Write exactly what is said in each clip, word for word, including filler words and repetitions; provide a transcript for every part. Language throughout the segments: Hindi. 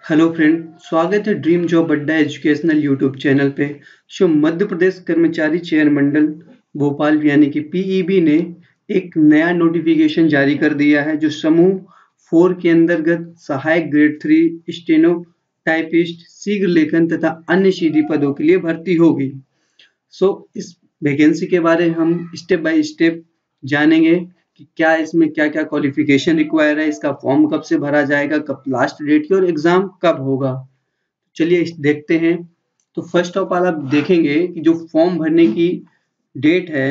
हेलो फ्रेंड, स्वागत है dream job Adda educational YouTube channel पे। सो मध्य प्रदेश कर्मचारी चयन मंडल भोपाल यानी कि पीईबी ने एक नया नोटिफिकेशन जारी कर दिया है जो समूह फोर के अंतर्गत सहायक ग्रेड थ्री स्टेनो टाइपिस्ट शीघ्र लेखन तथा अन्य सीधी पदों के लिए भर्ती होगी। सो इस वैकेंसी के बारे में हम स्टेप बाय स्टेप जानेंगे कि क्या इसमें क्या-क्या क्वालिफिकेशन रिक्वायर है, इसका फॉर्म कब से भरा जाएगा, कब लास्ट डेट की और एग्जाम कब होगा। चलिए इस देखते हैं। तो फर्स्ट ऑफ ऑल आप देखेंगे कि जो फॉर्म भरने की डेट है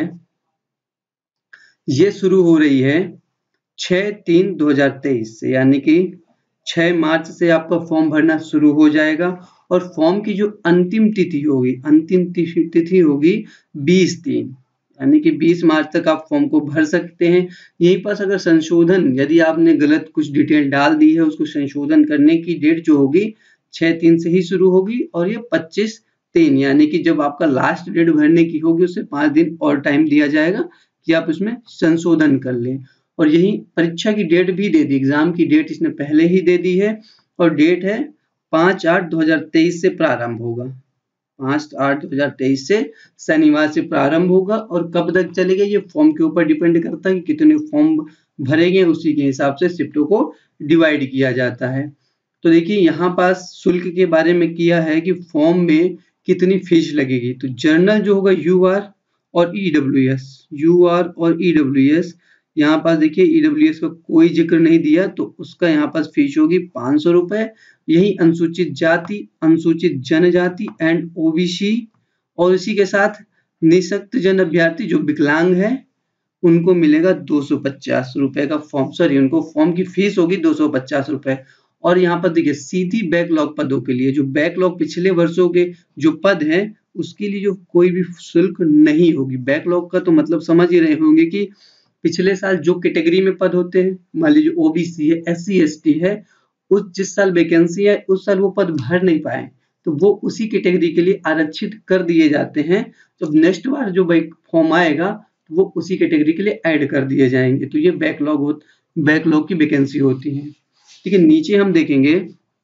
ये शुरू हो रही है छह तीन दो हज़ार तेईस से, यानी कि छह मार्च से आपका फॉर्म भरना शुरू हो जाएगा और फॉर्म की जो अंतिम तिथि होगी अंतिम तिथि होगी बीस तीन, यानी कि बीस मार्च तक आप फॉर्म को भर सकते हैं। यहीं पास अगर संशोधन यदि आपने गलत कुछ डिटेल डाल दी है उसको संशोधन करने की डेट जो होगी छह तीन से ही शुरू होगी और ये पच्चीस तीन, यानी कि जब आपका लास्ट डेट भरने की होगी उससे पाँच दिन और टाइम दिया जाएगा कि आप उसमें संशोधन कर लें। और यही परीक्षा की डेट भी दे दी, एग्जाम की डेट इसने पहले ही दे दी है और डेट है पाँच आठ दो हज़ार तेईस से प्रारंभ होगा। पाँच आठ दो हज़ार तेईस से शनिवार से प्रारंभ होगा और कब तक चलेगा ये फॉर्म के ऊपर डिपेंड करता है कि कितने फॉर्म भरेंगे, उसी के हिसाब से शिफ्टों को डिवाइड किया जाता है। तो देखिए यहाँ पास शुल्क के बारे में किया है कि फॉर्म में कितनी फीस लगेगी। तो जर्नल जो होगा यूआर और ईडब्ल्यूएस, यूआर और ईडब्ल्यूएस, यहाँ पास देखिए ईडब्ल्यूएस का कोई जिक्र नहीं दिया तो उसका यहाँ पास फीस होगी पाँच सौ रुपए। यही अनुसूचित जाति, अनुसूचित जनजाति एंड ओबीसी और इसी के साथ निःशक्त जन अभ्यर्थी जो विकलांग है उनको मिलेगा दो सौ पचास रुपए का फॉर्म, सॉरी उनको फॉर्म की फीस होगी दो सौ पचास रुपए। और यहाँ पर देखिए सीधी बैकलॉग पदों के लिए, जो बैकलॉग पिछले वर्षों के जो पद हैं उसके लिए जो कोई भी शुल्क नहीं होगी। बैकलॉग का तो मतलब समझ ही रहे होंगे कि पिछले साल जो कैटेगरी में पद होते हैं, मान लीजिए ओबीसी है, एससी एसटी है, उस जिस साल वैकेंसी है उस साल वो पद भर नहीं पाए तो वो उसी कैटेगरी के लिए आरक्षित कर दिए जाते हैं। जब नेक्स्ट बार जो फॉर्म आएगा तो वो उसी कैटेगरी के लिए ऐड कर दिए जाएंगे। तो ये बैकलॉग हो बैकलॉग की वैकेंसी होती है। ठीक है, नीचे हम देखेंगे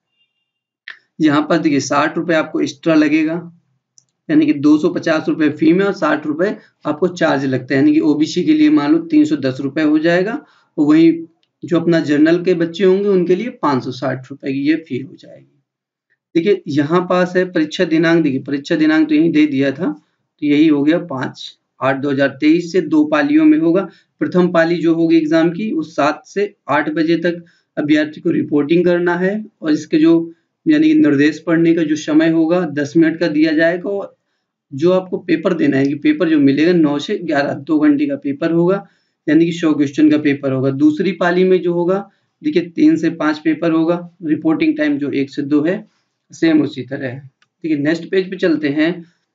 यहाँ पर देखिए साठ रुपए आपको एक्स्ट्रा लगेगा, यानी कि दो सौ पचास रुपए फी में और साठ रुपए आपको चार्ज लगता है, यानी कि ओबीसी के लिए मान लो तीन सौ दस रुपए हो जाएगा और वही जो अपना जर्नल के बच्चे होंगे उनके लिए पाँच सौ साठ रुपए की ये फी हो जाएगी। देखिए यहाँ पास है परीक्षा दिनांक, देखिए परीक्षा दिनांक तो यही दे दिया था, तो यही हो गया पाँच आठ दो हज़ार तेईस से दो पालियों में होगा। प्रथम पाली जो होगी एग्जाम की वो सात से आठ बजे तक अभ्यर्थी को रिपोर्टिंग करना है और इसके जो यानी कि निर्देश पढ़ने का जो समय होगा दस मिनट का दिया जाएगा और जो आपको पेपर देना है कि पेपर जो मिलेगा नौ से ग्यारह दो घंटे का पेपर होगा, यानी कि सौ क्वेश्चन का पेपर होगा। दूसरी पाली में जो होगा देखिए तीन से पाँच पेपर होगा, रिपोर्टिंग टाइम जो एक से दो है सेम उसी तरह है। ठीक है, नेक्स्ट पेज पे चलते हैं।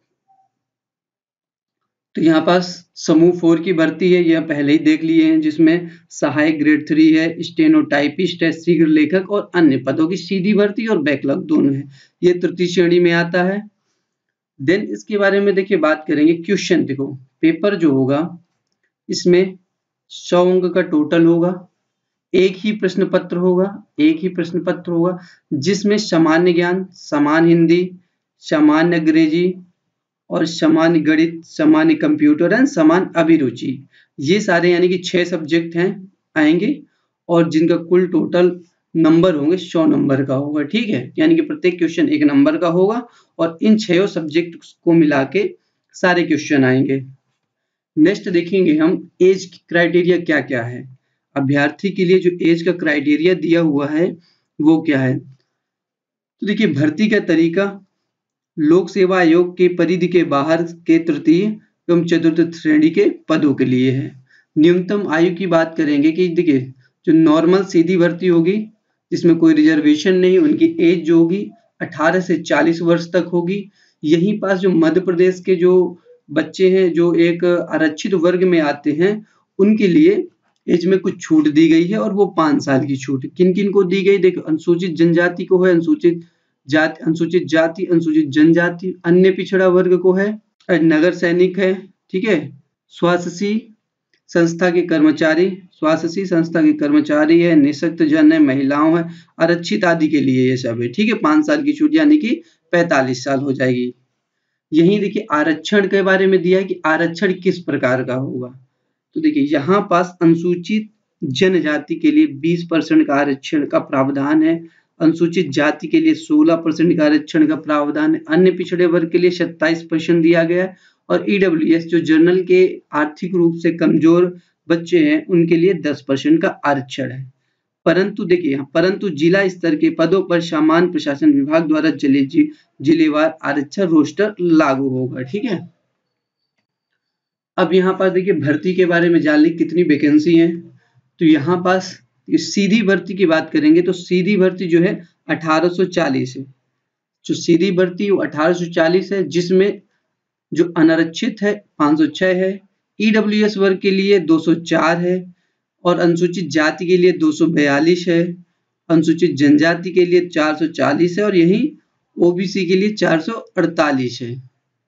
तो यहाँ पास समूह फोर की भर्ती है, यह पहले ही देख लिए हैं, जिसमें सहायक ग्रेड थ्री है, स्टेनोटाइपिस्ट है, शीघ्र लेखक और अन्य पदों की सीधी भर्ती और बैकलॉग दोनों है। ये तृतीय श्रेणी में आता है। देन इसके बारे में देखिए बात करेंगे। क्वेश्चन देखो, पेपर जो होगा इसमें सौ अंक का टोटल होगा, एक ही प्रश्न पत्र होगा, एक ही प्रश्न पत्र होगा जिसमें सामान्य ज्ञान, समान हिंदी, सामान्य अंग्रेजी और सामान्य गणित, सामान्य कंप्यूटर एंड समान अभिरुचि, ये सारे यानी कि छह सब्जेक्ट हैं आएंगे और जिनका कुल टोटल नंबर होंगे सौ नंबर का होगा। ठीक है, यानी कि प्रत्येक क्वेश्चन एक नंबर का होगा और इन छह सब्जेक्ट को मिला के सारे क्वेश्चन आएंगे। नेक्स्ट देखेंगे हम एज क्राइटेरिया क्या क्या है। अभ्यर्थी के लिए जो एज का क्राइटेरिया दिया हुआ है वो क्या है। तो देखिए भर्ती का तरीका लोक सेवा आयोग के परिधि के बाहर के तृतीय एवं चतुर्थ श्रेणी के पदों के लिए है। न्यूनतम आयु की बात करेंगे कि देखिए जो नॉर्मल सीधी भर्ती होगी जिसमें कोई रिजर्वेशन नहीं, उनकी एज जो होगी अठारह से चालीस वर्ष तक होगी। यहीं पास जो मध्य प्रदेश के जो बच्चे हैं जो एक आरक्षित वर्ग में आते हैं उनके लिए एज में कुछ छूट दी गई है और वो पाँच साल की छूट किन किन को दी गई। देखो अनुसूचित जनजाति को है, अनुसूचित जाति, अनुसूचित जाति, अनुसूचित जनजाति, अन्य पिछड़ा वर्ग को है, नगर सैनिक है, ठीक है, स्वास्थ्य संस्था के कर्मचारी, स्वास्थ्य संस्था के कर्मचारी है, निःशक्त जन है, महिलाओं है, आरक्षित आदि के लिए ये सब है। ठीक है, पाँच साल की छूट यानी कि पैंतालीस साल हो जाएगी। यही देखिए आरक्षण के बारे में दिया है कि आरक्षण किस प्रकार का होगा। तो देखिए यहाँ पास अनुसूचित जनजाति के लिए बीस परसेंट का आरक्षण का प्रावधान है, अनुसूचित जाति के लिए सोलह परसेंट का आरक्षण का प्रावधान है, अन्य पिछड़े वर्ग के लिए सत्ताईस परसेंट दिया गया है और ईडब्ल्यूएस जो जनरल के आर्थिक रूप से कमजोर बच्चे हैं उनके लिए दस परसेंट का आरक्षण है। परंतु देखिए यहाँ परंतु जिला स्तर के पदों पर सामान्य प्रशासन विभाग द्वारा जिले जिलेवार आरक्षण रोस्टर लागू होगा। ठीक है, अब यहाँ पास देखिए भर्ती के बारे में जान ली कितनी वैकेंसी है। तो यहाँ पास सीधी भर्ती की बात करेंगे तो सीधी भर्ती जो है अठारह सौ चालीस है, जो सीधी भर्ती वो अठारह सौ चालीस है, जिसमें जो अनारक्षित है पाँच सौ छह है, ईडब्ल्यूएस वर्ग के लिए दो सौ चार है और अनुसूचित जाति के लिए दो सौ बयालीस है, अनुसूचित जनजाति के लिए चार सौ चालीस है और यही ओबीसी के लिए चार सौ अड़तालीस है।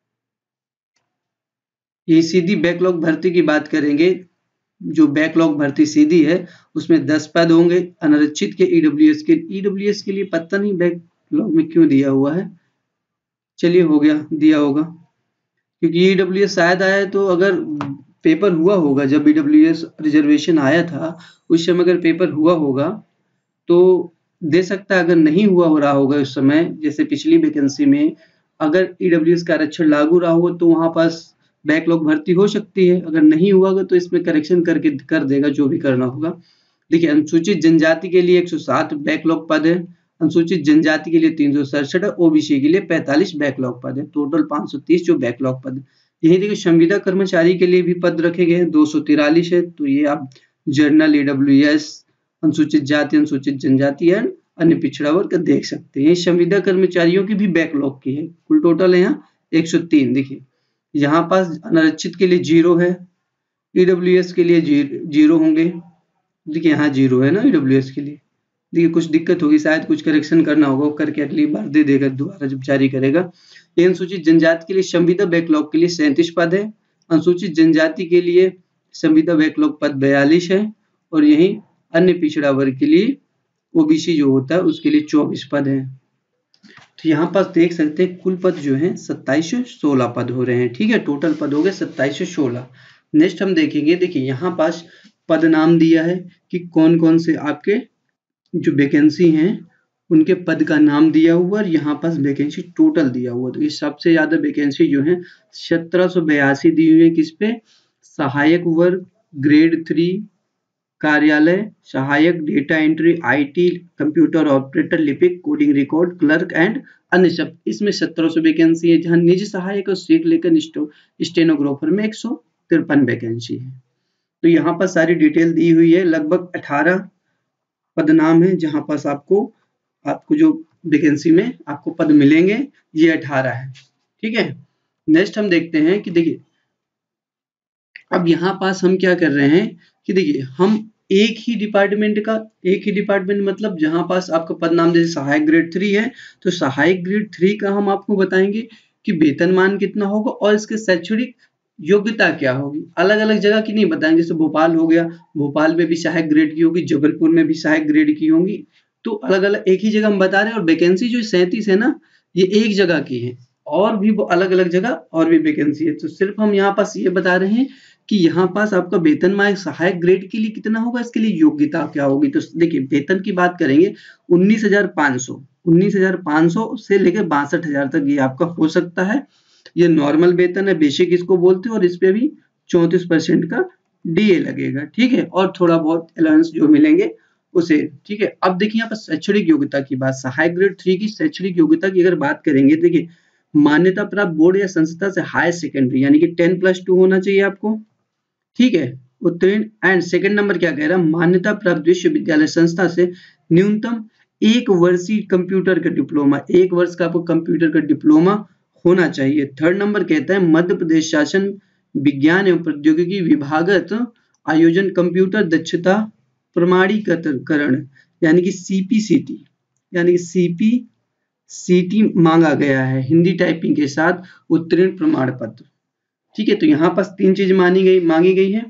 ये सीधी बैकलॉग भर्ती की बात करेंगे, जो बैकलॉग भर्ती सीधी है उसमें दस पद होंगे, अनारक्षित के ईडब्ल्यूएस के ईडब्ल्यूएस के लिए पता नहीं बैकलॉग में क्यों दिया हुआ है, चलिए हो गया दिया होगा क्योंकि ईडब्ल्यूएस शायद आया तो अगर पेपर हुआ होगा जब ईडब्ल्यूएस रिजर्वेशन आया था उस समय अगर पेपर हुआ होगा तो दे सकता है, अगर नहीं हुआ हो रहा होगा उस समय जैसे पिछली वैकेंसी में अगर ईडब्ल्यूएस का आरक्षण लागू रहा हो तो वहां पास बैकलॉग भर्ती हो सकती है, अगर नहीं हुआ होगा तो इसमें करेक्शन करके कर देगा जो भी करना होगा। देखिए अनुसूचित जनजाति के लिए एक सौ सात बैकलॉग पद है, अनुसूचित जनजाति के लिए तीन सौ सड़सठ है, ओबीसी के लिए पैंतालीस बैकलॉग पद है, टोटल पाँच सौ तीस जो बैकलॉग पद है। यही देखिए संविदा कर्मचारी के लिए भी पद रखे गए हैं, दो सौ तिरालीस है, तो ये आप जर्नल ईडब्ल्यूएस अनुसूचित जाति अनुसूचित जनजाति है अन्य पिछड़ा वर्ग देख सकते हैं। संविदा कर्मचारियों की भी बैकलॉग की है, कुल टोटल है यहाँ एक सौ तीन। देखिए यहाँ पास अनारक्षित के लिए जीरो है, ईडब्ल्यूएस के लिए जीरो होंगे, देखिए यहाँ जीरो है ना ईडब्ल्यूएस के लिए। देखिए कुछ दिक्कत होगी, शायद कुछ करेक्शन करना होगा, करके अगली बार दे देगा दोबारा जब जारी करेगा। ये अनुसूचित जनजाति के लिए संविदा बैकलॉग के लिए सैंतीस पद है, अनुसूचित जनजाति के लिए संविदा बैकलॉग पद बयालीस है और यही अन्य पिछड़ा वर्ग के लिए ओबीसी जो होता है उसके लिए चौबीस पद है। तो यहाँ पास देख सकते हैं कुल पद जो है सत्ताईस सौ सोलह पद हो रहे हैं। ठीक है, टोटल पद हो गए सत्ताईस सौ सोलह। नेक्स्ट हम देखेंगे, देखिए यहाँ पास पद नाम दिया है कि कौन कौन से आपके जो वैकेंसी हैं उनके पद का नाम दिया हुआ और यहाँ पास वैकेंसी टोटल दिया हुआ। तो ये सबसे ज्यादा वैकेंसी जो है सत्रह सौ बयासी दी हुई है, किस पे, सहायक वर्ग ग्रेड थ्री कार्यालय, सहायक data entry, IT, computer operator, लिपिक, कोडिंग रिकॉर्ड क्लर्क एंड अन्य सब, इसमें सत्रह सौ वैकेंसी है। जहाँ निजी सहायक और सीख लेकर स्टेनोग्राफर में एक सौ तिरपन वैकेंसी है। तो यहाँ पर सारी डिटेल दी हुई है, लगभग अठारह पद नाम है जहाँ पास आपको आपको जो वैकेंसी में आपको पद मिलेंगे ये अठारह है। ठीक है, नेक्स्ट हम देखते हैं कि देखिए अब यहाँ पास हम क्या कर रहे हैं कि देखिए हम एक ही डिपार्टमेंट का एक ही डिपार्टमेंट मतलब जहां पास आपका पद नाम जैसे सहायक ग्रेड थ्री है तो सहायक ग्रेड थ्री का हम आपको बताएंगे कि वेतनमान कितना होगा और इसके शैक्षणिक योग्यता क्या होगी। अलग अलग जगह की नहीं बताएंगे, जैसे भोपाल हो गया, भोपाल में भी सहायक ग्रेड की होगी, जबलपुर में भी सहायक ग्रेड की होंगी, तो अलग अलग एक ही जगह हम बता रहे हैं। और वैकेंसी जो सैंतीस है ना ये एक जगह की है और भी वो अलग अलग जगह और भी वैकेंसी है। तो सिर्फ हम यहाँ पास ये बता रहे हैं कि यहाँ पास आपका वेतनमान सहायक ग्रेड के लिए कितना होगा, इसके लिए योग्यता क्या होगी। तो देखिए वेतन की बात करेंगे उन्नीस हजार पाँच सौ उन्नीस हजार पाँच सौ से लेकर बासठ हजार तक ये आपका हो सकता है। ये नॉर्मल वेतन है, बेसिक इसको बोलते हैं, और इस पे भी चौंतीस परसेंट का डीए लगेगा। ठीक है, और थोड़ा बहुत अलाउंस जो मिलेंगे उसे। ठीक है, अब देखिए यहाँ पर शैक्षणिक योग्यता की बात, सहायक ग्रेड थ्री की शैक्षणिक योग्यता की अगर बात करेंगे, देखिए मान्यता प्राप्त बोर्ड या संस्था से हायर सेकेंडरी यानी कि टेन प्लस टू होना चाहिए आपको। ठीक है, उत्तीर्ण। एंड सेकंड नंबर क्या कह रहा है, मान्यता प्राप्त विश्वविद्यालय संस्था से न्यूनतम एक वर्षीय कंप्यूटर का डिप्लोमा, एक वर्ष का आपको कंप्यूटर का डिप्लोमा होना चाहिए। थर्ड नंबर कहता है मध्य प्रदेश शासन विज्ञान एवं प्रौद्योगिकी विभागत आयोजन कंप्यूटर दक्षता प्रमाणीकरण यानी कि सीपीसीटी यानी कि सीपीसीटी मांगा गया है हिंदी टाइपिंग के साथ उत्तीर्ण प्रमाण पत्र। ठीक है, तो यहाँ पास तीन चीज मानी गई मांगी गई है,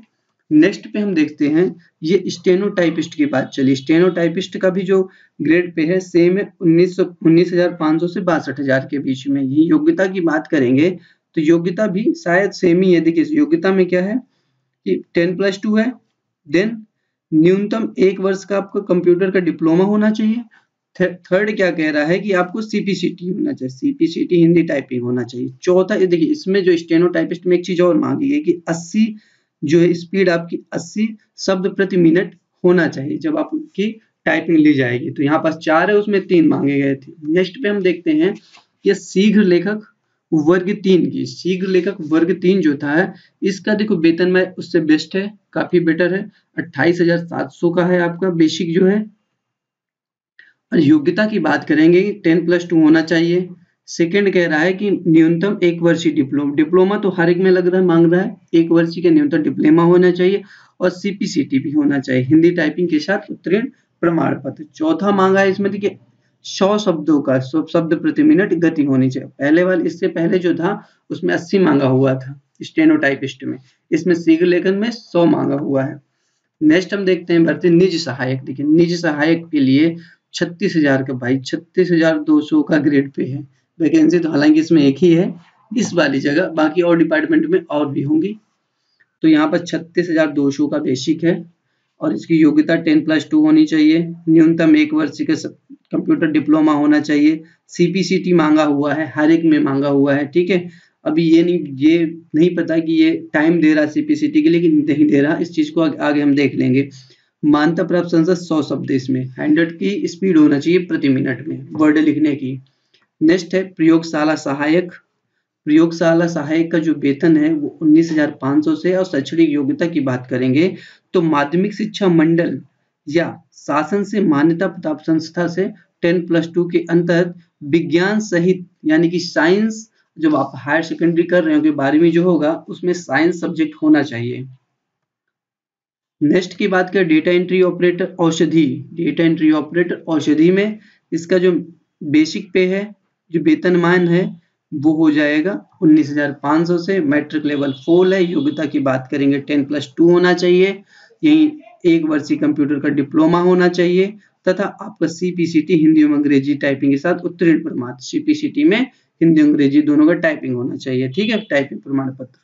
नेक्स्ट पे हम देखते हैं, ये स्टेनोटाइपिस्ट की बात चली। स्टेनोटाइपिस्ट का भी जो ग्रेड पे है सेम है, उन्नीस सौ उन्नीस हजार पाँच सौ से बासठ हजार के बीच में। ये योग्यता की बात करेंगे तो योग्यता भी शायद सेम ही है। देखिए योग्यता में क्या है कि टेन प्लस टू है, देन न्यूनतम एक वर्ष का आपको कंप्यूटर का डिप्लोमा होना चाहिए। थर्ड क्या कह रहा है कि आपको सीपीसीटी होना चाहिए, सीपीसीटी हिंदी टाइपिंग होना चाहिए। चौथा देखिए इसमें जो स्टेनोटाइपिस्ट में एक चीज और मांगी है कि अस्सी जो है स्पीड आपकी अस्सी शब्द प्रति मिनट होना चाहिए जब आपकी टाइपिंग ली जाएगी। तो यहाँ पास चार है, उसमें तीन मांगे गए थे। नेक्स्ट पे हम देखते हैं ये शीघ्र लेखक वर्ग तीन की, शीघ्र लेखक वर्ग तीन जो था इसका देखो वेतन में उससे बेस्ट है, काफी बेटर है। अट्ठाईस हजार सात सौ का है आपका बेसिक जो है। और योग्यता की बात करेंगे टेन प्लस टू होना चाहिए। सेकंड कह रहा है कि न्यूनतम एक वर्षीय डिप्लोमा, डिप्लोमा तो हर एक में लग रहा है मांग रहा है, एक वर्षीय का न्यूनतम डिप्लोमा होना चाहिए और सीपीसीटी भी होना चाहिए, हिंदी टाइपिंग के साथ उत्तीर्ण प्रमाण पत्र। चौथा मांगा है इसमें देखिए सौ शब्दों का, सौ शब्द प्रति मिनट गति होनी चाहिए। पहले वाले इससे पहले जो था उसमें अस्सी मांगा हुआ था स्टेनोटाइपिस्ट में, इसमें शीघ्र लेखन में सौ मांगा हुआ है। नेक्स्ट हम देखते हैं भर्ती निज सहायक। देखिए निज सहायक के लिए छत्तीस हजार का भाई छत्तीस हजार दो सौ का ग्रेड पे है वैकेंसी। तो हालांकि इसमें एक ही है इस वाली जगह, बाकी और डिपार्टमेंट में और भी होंगी। तो यहाँ पर छत्तीस हजार दो सौ का बेसिक है और इसकी योग्यता टेन प्लस टू होनी चाहिए। न्यूनतम एक वर्ष का कंप्यूटर डिप्लोमा होना चाहिए। सीपीसीटी मांगा हुआ है, हर एक में मांगा हुआ है। ठीक है, अभी ये नहीं ये नहीं पता कि ये टाइम दे रहा सीपीसीटी के लिए कि नहीं दे रहा, इस चीज को आगे हम देख लेंगे। मान्यता प्राप्त संसद सौ शब्द, इसमें हंड्रेड की स्पीड होना चाहिए प्रति मिनट में वर्ड लिखने की। नेक्स्ट है प्रयोगशाला सहायक। प्रयोगशाला सहायक का जो वेतन है वो उन्नीस हजार पाँच सौ से। और शैक्षणिक योग्यता की बात करेंगे तो माध्यमिक शिक्षा मंडल या शासन से मान्यता प्राप्त संस्था से टेन प्लस टू के अंतर्गत विज्ञान सहित यानी कि साइंस, जब आप हायर सेकेंडरी कर रहे हो बारहवीं जो होगा उसमें साइंस सब्जेक्ट होना चाहिए। नेक्स्ट की बात करें डेटा एंट्री ऑपरेटर औषधि। डेटा एंट्री ऑपरेटर औषधि में इसका जो बेसिक पे है, जो वेतनमान है वो हो जाएगा उन्नीस हजार पाँच सौ से। मैट्रिक लेवल फोर है। योग्यता की बात करेंगे टेन प्लस टू होना चाहिए, यही एक वर्षीय कंप्यूटर का डिप्लोमा होना चाहिए तथा आपका सीपीसीटी हिंदी एवं अंग्रेजी टाइपिंग के साथ उत्तीर्ण प्रमाण। सीपीसीटी में हिंदी अंग्रेजी दोनों का टाइपिंग होना चाहिए। ठीक है, टाइपिंग प्रमाण पत्र।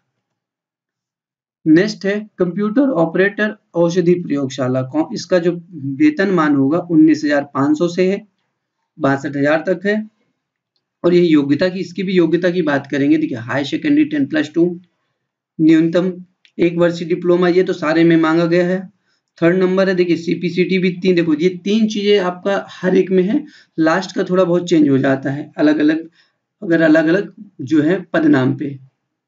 नेक्स्ट है कंप्यूटर ऑपरेटर औषधि प्रयोगशाला। इसका जो वेतनमान होगा उन्नीस हजार पाँच सौ से है, बासठ हजार तक है। और ये योग्यता की, इसकी भी योग्यता की बात करेंगे देखिए high secondary ten plus two, न्यूनतम एक वर्षीय डिप्लोमा, ये तो सारे में मांगा गया है। थर्ड नंबर है देखिए सीपीसीटी भी तीन, देखो ये तीन चीजें आपका हर एक में है। लास्ट का थोड़ा बहुत चेंज हो जाता है अलग अलग, अगर अलग अलग जो है पद नाम पे,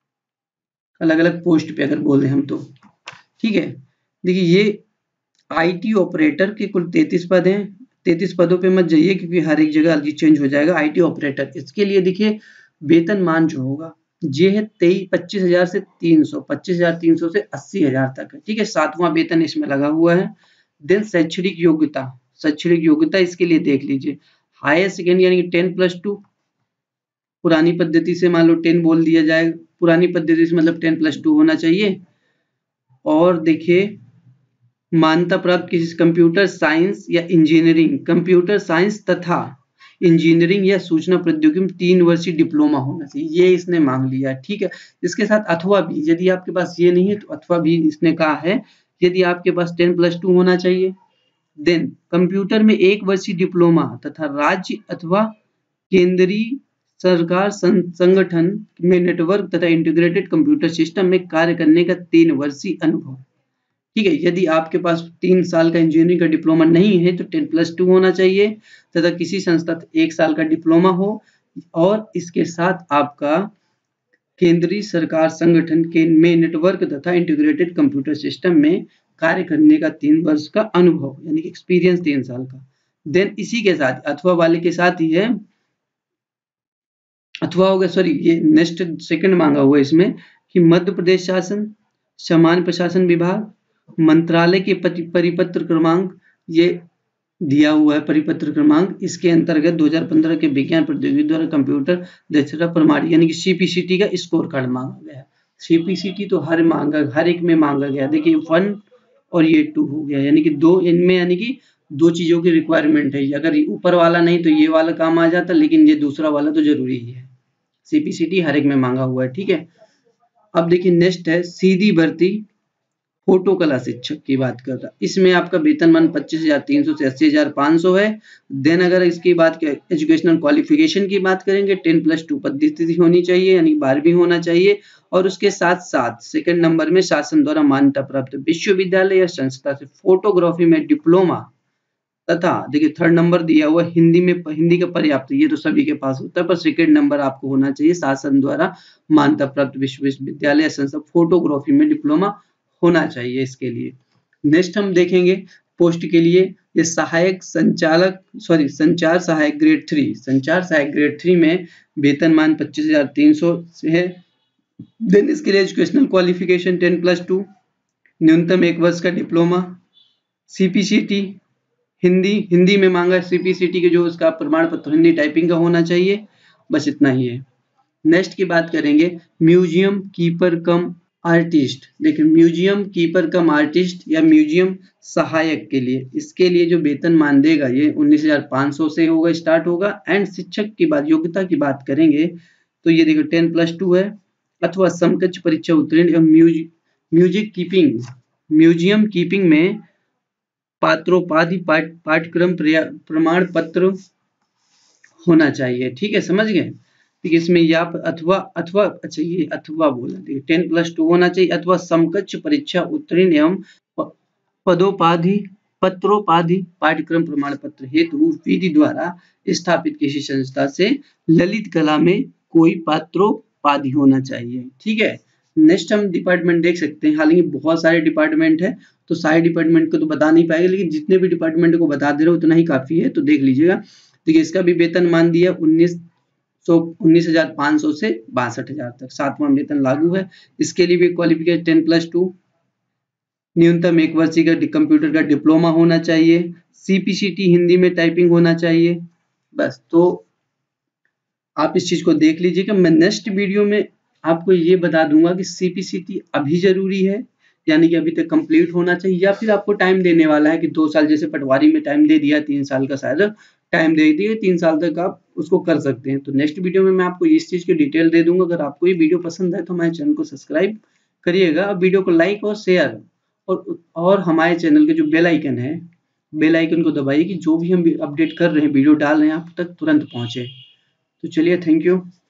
अलग अलग पोस्ट पे अगर बोल रहे हम तो। ठीक है, देखिए ये आईटी ऑपरेटर के कुल तैंतीस पद हैं। तैंतीस पदों पे मत जाइए क्योंकि हर एक जगह अलग चेंज हो जाएगा। आईटी ऑपरेटर, इसके लिए देखिए वेतनमान जो होगा ये है तेईस पच्चीस हजार से तीन सौ, पच्चीस हजार तीन सौ से अस्सी हजार तक है। ठीक है, सातवां वेतन इसमें लगा हुआ है। देन शैक्षणिक योग्यता, शैक्षणिक योग्यता इसके लिए देख लीजिए हायर सेकेंडरी यानी कि टेन प्लस टू, पुरानी पद्धति से मान लो टेन बोल दिया जाएगा, पुरानी पद्धति से मतलब टेन प्लस टू होना चाहिए। और देखिए मान्यता प्राप्त किसी कंप्यूटर साइंस या इंजीनियरिंग, कंप्यूटर साइंस तथा इंजीनियरिंग या सूचना प्रौद्योगिकी में तीन वर्षीय डिप्लोमा होना चाहिए, ये इसने मांग लिया है। ठीक है, इसके साथ अथवा भी, यदि आपके पास ये नहीं है तो अथवा भी इसने कहा है, यदि आपके पास टेन प्लस टू होना चाहिए। देन कंप्यूटर में एक वर्षीय डिप्लोमा तथा राज्य अथवा केंद्रीय सरकार संगठन में नेटवर्क तथा इंटीग्रेटेड कंप्यूटर सिस्टम में कार्य करने का तीन वर्षीय अनुभव। ठीक है, यदि आपके पास तीन साल का इंजीनियरिंग का डिप्लोमा नहीं है तो टेन प्लस टू होना चाहिए तथा किसी संस्था एक साल का डिप्लोमा हो और इसके साथ आपका केंद्रीय सरकार संगठन के में नेटवर्क तथा इंटीग्रेटेड कंप्यूटर सिस्टम में कार्य करने का तीन वर्ष का अनुभव यानी कि एक्सपीरियंस तीन साल का। देन इसी के साथ अथवा वाले के साथ ही है, अथवा हो गया सॉरी ये नेक्स्ट सेकंड मांगा हुआ है इसमें कि मध्य प्रदेश शासन, सामान्य प्रशासन विभाग, मंत्रालय के परिपत्र क्रमांक ये दिया हुआ है परिपत्र क्रमांक, इसके अंतर्गत दो हज़ार पंद्रह के विज्ञान प्रौद्योगिकी द्वारा कंप्यूटर दक्षता प्रमाण यानी कि सीपीसीटी का स्कोर कार्ड मांगा गया है। सीपीसीटी तो हर मांगा हर एक में मांगा गया। देखिए वन और ये टू हो गया, यानी कि दो इनमें, यानी कि दो चीजों की रिक्वायरमेंट है। अगर ऊपर वाला नहीं तो ये वाला काम आ जाता, लेकिन ये दूसरा वाला तो जरूरी ही है। सीपीसीटी हर एक में मांगा हुआ है, ठीक है। अब देखिए नेक्स्ट है सीधी भर्ती फोटो कला शिक्षक की बात कर रहा। इसमें आपका वेतनमान पच्चीस हजार तीन सौ से अस्सी हजार पाँच सौ है। देन अगर इसकी बात एजुकेशनल क्वालिफिकेशन की बात करेंगे, टेन प्लस टू पद्धति होनी चाहिए, यानी बारहवीं होना चाहिए। और उसके साथ साथ सेकंड नंबर में शासन द्वारा मान्यता प्राप्त विश्वविद्यालय या संस्था से फोटोग्राफी में डिप्लोमा, तथा देखिए थर्ड नंबर दिया हुआ हिंदी में, हिंदी का पर्याप्त, ये तो सभी के पास होता है, पर सेकंड नंबर आपको होना चाहिए शासन द्वारा मान्यता प्राप्त विश्वविद्यालय या संस्था फोटोग्राफी में डिप्लोमा होना चाहिए इसके लिए। नेक्स्ट हम देखेंगे पोस्ट के लिए, ये सहायक संचालक सॉरी संचार सहायक ग्रेड थ्री, संचार सहायक ग्रेड थ्री में वेतनमान पच्चीस हजार तीन सौ है। देन इसके लिए educational qualification ten plus two, न्यूनतम एक वर्ष का डिप्लोमा, सीपीसीटी हिंदी हिंदी में मांगा सीपीसीटी के जो उसका प्रमाण पत्र हिंदी टाइपिंग का होना चाहिए, बस इतना ही है। नेक्स्ट की बात करेंगे म्यूजियम कीपर कम आर्टिस्ट। देखिए म्यूजियम कीपर कम आर्टिस्ट या म्यूजियम सहायक के लिए, इसके लिए जो वेतन मान देगा ये उन्नीस हजार पाँच सौ से होगा, स्टार्ट होगा। एंड शिक्षक की बात योग्यता की बात करेंगे तो ये देखो टेन प्लस टू है अथवा समकक्ष परीक्षा उत्तीर्ण एवं music music keeping museum keeping में पात्रोपाधि पाठ पाठ्यक्रम प्रमाण पत्र होना चाहिए, ठीक है, समझ गए। ठीक है, इसमें या अथवा अथवा अच्छा ये अथवा बोला, ठीक है, टेन प्लस टू होना चाहिए अथवा समकक्ष परीक्षा उत्तीर्ण एवं पदोपाधि पत्रोपाधि पाठ्यक्रम प्रमाण पत्र हेतु विधि द्वारा स्थापित किसी संस्था से ललित कला में कोई पात्रोपाधि होना चाहिए, ठीक है। नेक्स्ट हम डिपार्टमेंट देख सकते हैं, हालांकि बहुत सारे डिपार्टमेंट है तो सारे डिपार्टमेंट को तो बता नहीं पाएंगे, लेकिन जितने भी डिपार्टमेंट को बता दे रहे हो उतना ही काफी है, तो देख लीजिएगा। देखिए इसका भी वेतन मान दिया उन्नीस सौ उन्नीस हजार पाँच सौ से बासठ हजार तक, सातवां वेतन लागू है। इसके लिए भी क्वालिफिकेशन टेन प्लस टू, न्यूनतम एक वर्षीय का कंप्यूटर का डिप्लोमा होना चाहिए, सीपीसीटी हिंदी में टाइपिंग होना चाहिए, बस। तो आप इस चीज को देख लीजिएगा। मैं नेक्स्ट वीडियो में आपको ये बता दूंगा कि सीपीसीटी अभी जरूरी है, यानी कि अभी तक कंप्लीट होना चाहिए, या फिर आपको टाइम देने वाला है कि दो साल, जैसे पटवारी में टाइम दे दिया, तीन साल का शायद टाइम दे दिए, तीन साल तक आप उसको कर सकते हैं। तो नेक्स्ट वीडियो में मैं आपको इस चीज की डिटेल दे दूंगा। अगर आपको ये वीडियो पसंद है तो हमारे चैनल को सब्सक्राइब करिएगा, वीडियो को लाइक और शेयर, और और हमारे चैनल के जो बेल आइकन है, बेल आइकन को दबाइए कि जो भी हम अपडेट कर रहे हैं, वीडियो डाल रहे हैं, आप तक तुरंत पहुंचे। तो चलिए, थैंक यू।